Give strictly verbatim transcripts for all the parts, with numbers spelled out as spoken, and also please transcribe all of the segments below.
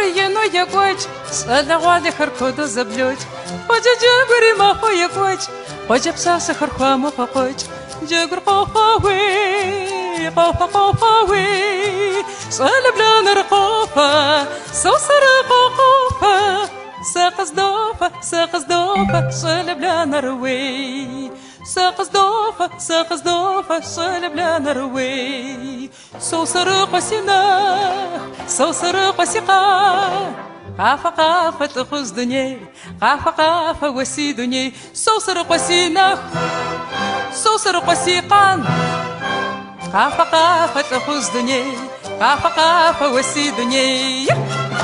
ينو يقوج صلى غالي خركود زبلوج وجا جبري ما هو يقوج وجا بساس خرخوا ما فقوج جبر قوفاوي قوفا قوفاوي صلى بلا نرقوفا صوصر قوفا ساقس دوفا ساقس دوفا صلى بلا نروي ساقس دوفا ساقس دوفا صلى بلا نروي صوصر قسنا صوصر قسقا قافا قافا تخز دنيا قافا قافا وسي دنيا صوصر قسينا صوصر قسيقان قافا قافا تخز دنيا قافا قافا وسي دنيا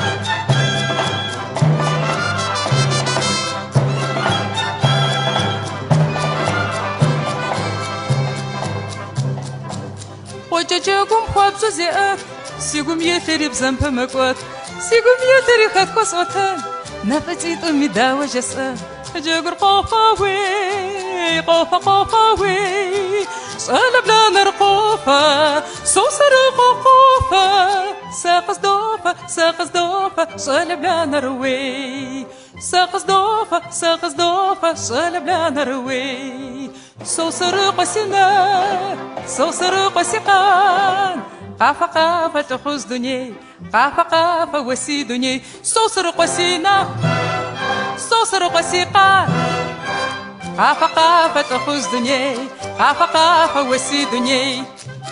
وجاجاكم خواب زيئات سيقوم يثري بزنب مقوات سيقوم يثري خد قصوتان نفتي طمي داوى جسان جاقر قوفاوي قوفا قوفاوي صالب لا نرقوفا صوصر قوفا ساقس دوفا ساقس دوفا صالب لا نروي ساقس دوفا ساقس دوفا صالب لا نروي صوصر قسنا صوصر قسقان قافا قافا تخز دنيا قافا قافا وسي دنيا صوصر قسينا صوصر قسقان قافا قافا تخز دنيا قافا قافا وسي دنيا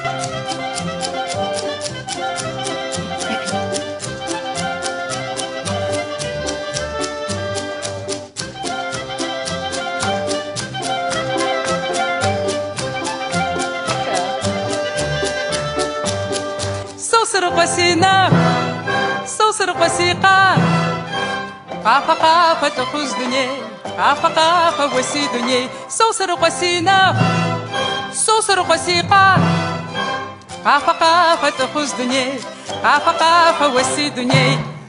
صوصر قسينا صوصر قسيقا قافا قافا تخز دنيا قافا قافا وسي دنيا صوصر قسينا صوصر قسيقا قافا قافا تخز دنيا قافا قافا وسي دنيا